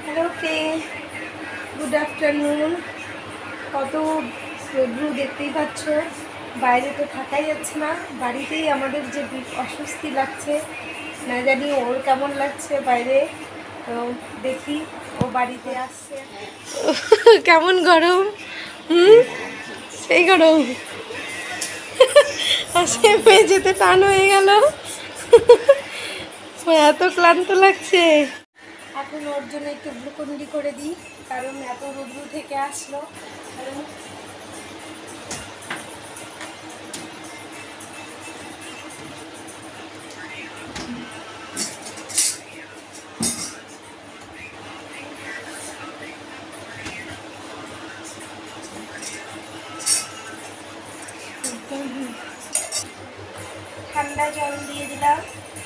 Hello friend, good afternoon. কত রোদ্রু দেখতেই পাচ্ছ, বাইরে তো থাকাই যাচ্ছে না। বাড়িতেই আমাদের যে অস্বস্তি লাগছে, না জানি ওর কেমন লাগছে বাইরে। তো দেখি ও বাড়িতে আসছে কেমন গরম। সেই গরম আসে মেঝেতে টান হয়ে গেল। এত ক্লান্ত লাগছে। এখন ওর জন্য একটু গ্লুকন্ডি করে দিই, কারণ এত রোদ্রু থেকে আসলো। কারণ ঠান্ডা জল দিয়ে দিলাম।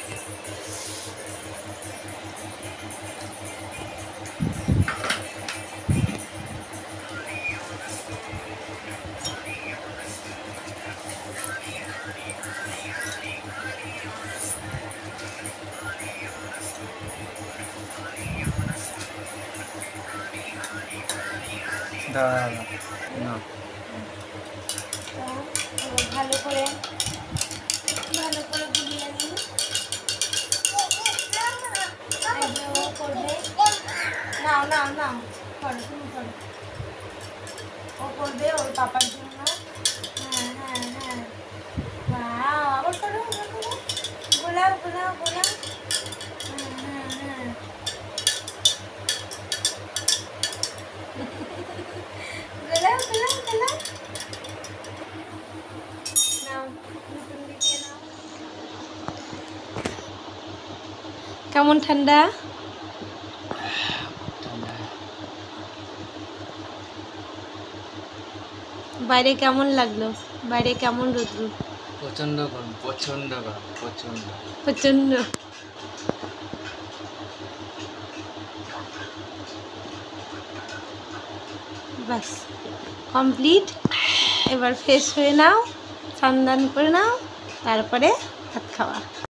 ভালো করে গুলিয়ে নিই। করবে নাও নাও নাও, করো তুমি করো। ও করবে ওর পাপার জন্য। হ্যাঁ হ্যাঁ হ্যাঁ, আবার করো আবার করো, গোলাও গোলাও গোলাও। হ্যাঁ হ্যাঁ হ্যাঁ, গোলাও গোলাও গোলাও। নাও, নতুন দিকে নাও। কেমন ঠান্ডা? বাইরে কেমন লাগলো? বাইরে কেমন রোদ্র? প্রচন্ড গরম, প্রচন্ড গরম, প্রচন্ড প্রচন্ড। বাস কমপ্লিট। এবার ফ্রেশ হয়ে নাও, স্নান দান করে নাও, তারপরে ভাত খাওয়া।